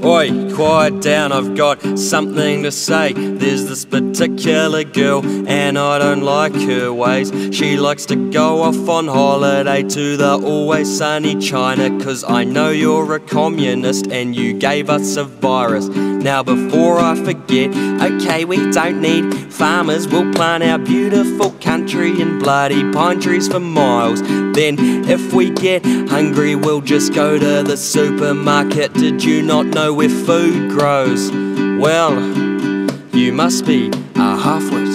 Oi, quiet down, I've got something to say. There's this particular girl and I don't like her ways. She likes to go off on holiday to the always sunny China, 'cause I know you're a communist and you gave us a virus. Now before I forget, okay, we don't need farmers, we'll plant our beautiful country and bloody pine trees for miles. Then if we get hungry, we'll just go to the supermarket. Did you not know where food grows? Well, you must be a half-wit.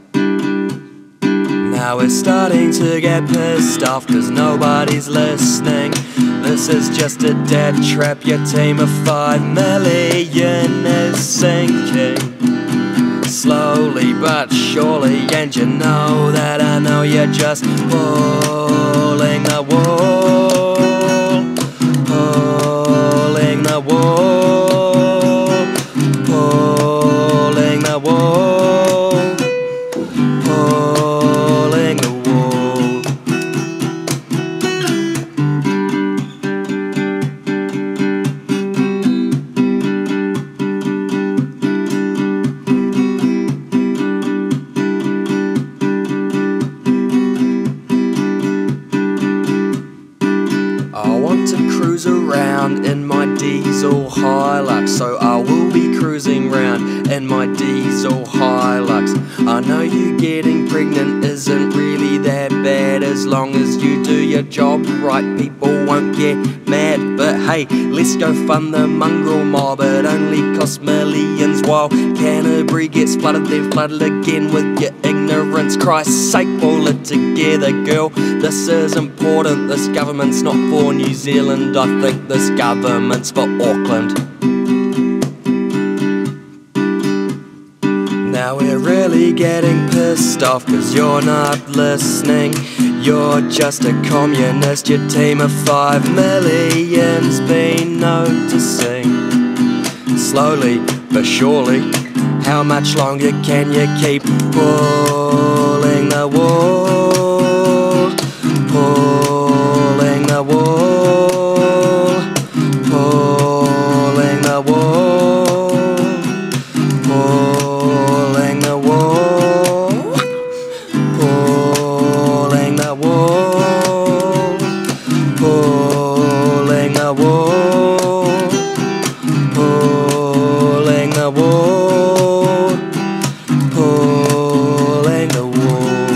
Now we're starting to get pissed off 'cause nobody's listening. This is just a dead trap, your team of 5 million is sinking. Slowly but surely, and you know that I know you're just pulling the wool, pulling the wool, pulling the wool, pulling the wool. I want to cruise around in my diesel Hilux, so I will be cruising round in my diesel Hilux. I know you getting pregnant isn't really that bad, as long as you do your job right, people won't get mad. But hey, let's go fund the mongrel mob, it only costs millions while Canterbury gets flooded, then flooded again with your ignorance. Christ's sake, pull it together, girl, this is important. This government's not for New Zealand, I think this government's for Auckland. Now we're really getting pissed off 'cause you're not listening. You're just a communist, your team of 5 million's been noticing. Slowly but surely, how much longer can you keep pulling the wool, pulling the wool, pulling the wool, pulling the wool, pulling the wool, pulling the wool, pulling the wool, pulling the wool.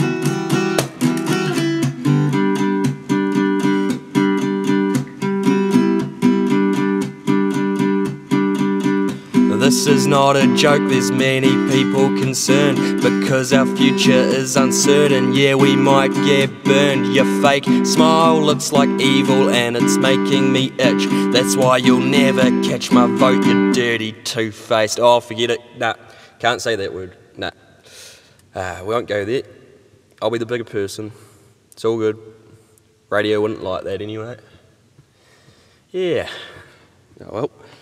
This is not a joke, there's many people concerned, because our future is uncertain. Yeah, we might get burned. Your fake smile looks like evil and it's making me itch. That's why you'll never catch my vote, you dirty two-faced. Oh, forget it. Nah, can't say that word. Nah, we won't go there. I'll be the bigger person. It's all good. Radio wouldn't like that anyway. Yeah. Oh well.